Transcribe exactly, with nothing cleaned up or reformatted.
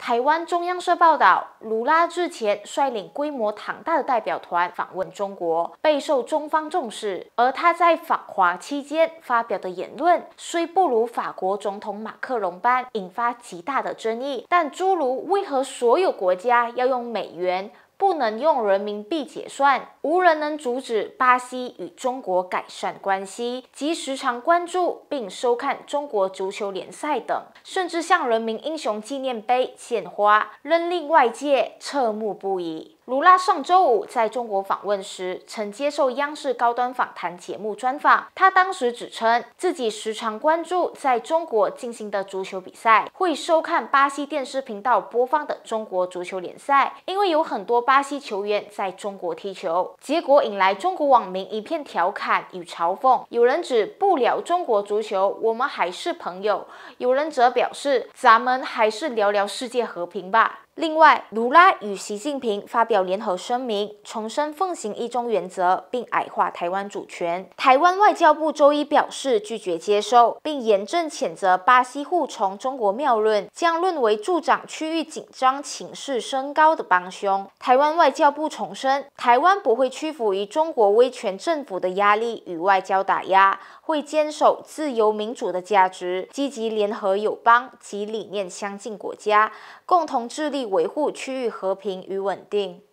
台湾中央社报道，卢拉日前率领规模庞大的代表团访问中国，备受中方重视。而他在访华期间发表的言论，虽不如法国总统马克龙般引发极大的争议，但诸如为何所有国家要用美元，不能用人民币结算，无人能阻止巴西与中国改善关系，及时常关注并收看中国足球联赛等，甚至向人民英雄纪念碑献花，仍令外界侧目不已。卢拉上周五在中国访问时，曾接受央视高端访谈节目专访。他当时指称，自己时常关注在中国进行的足球比赛，会收看巴西电视频道播放的中国足球联赛，因为有很多巴西球员在中国踢球。结果引来中国网民一片调侃与嘲讽，有人指不聊中国足球，我们还是朋友；有人则表示，咱们还是聊聊世界和平吧。另外，卢拉与习近平发表联合声明，重申奉行一中原则，并矮化台湾主权。台湾外交部周一表示拒绝接受，并严正谴责巴西护从中国谬论，将论为助长区域紧张情势升高的帮凶。台湾外交部重申，台湾不会屈服于中国威权政府的压力与外交打压，会坚守自由民主的价值，积极联合友邦及理念相近国家，共同致力维护区域和平与稳定。